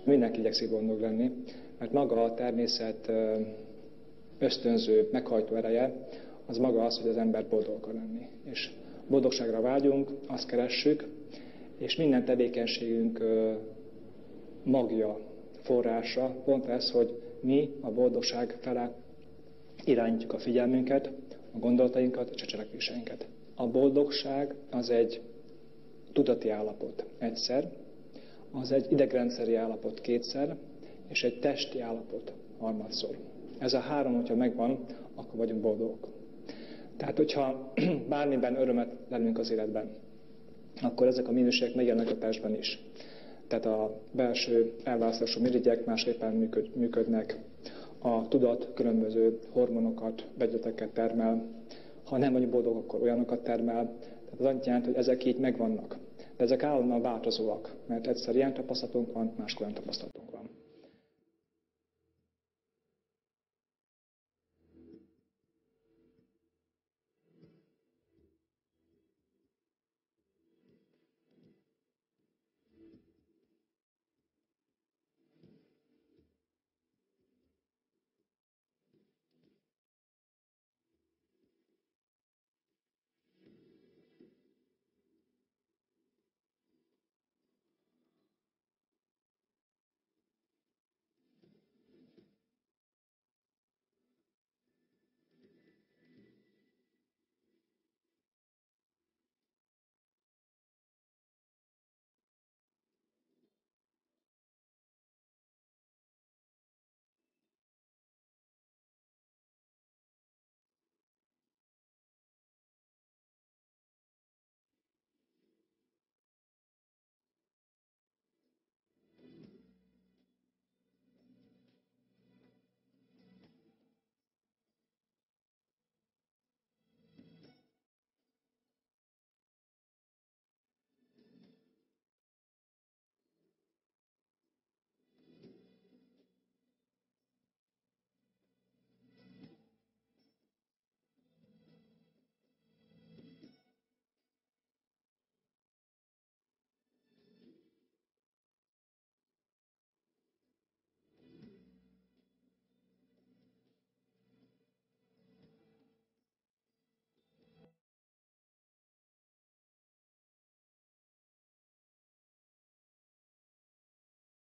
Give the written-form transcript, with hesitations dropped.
Mindenki igyekszik boldog lenni, mert maga a természet ösztönző, meghajtó ereje, az maga az, hogy az ember boldog akar lenni. És boldogságra vágyunk, azt keressük, és minden tevékenységünk magja, forrása pont ez, hogy mi a boldogság fele irányítjuk a figyelmünket, a gondolatainkat, a cselekvéseinket. A boldogság az egy tudati állapot egyszer, az egy idegrendszeri állapot kétszer, és egy testi állapot harmadszor. Ez a három, hogyha megvan, akkor vagyunk boldogok. Tehát, hogyha bármiben örömet lennünk az életben, akkor ezek a minőségek megjelennek a testben is. Tehát a belső elválasztású mirigyek másképpen működnek, a tudat különböző hormonokat, vegyületeket termel, ha nem vagyunk boldogok, akkor olyanokat termel. Tehát az annyit jelent, hogy ezek így megvannak. De ezek állandóan változóak, mert egyszer ilyen tapasztalatunk van, máskor olyan tapasztalatunk.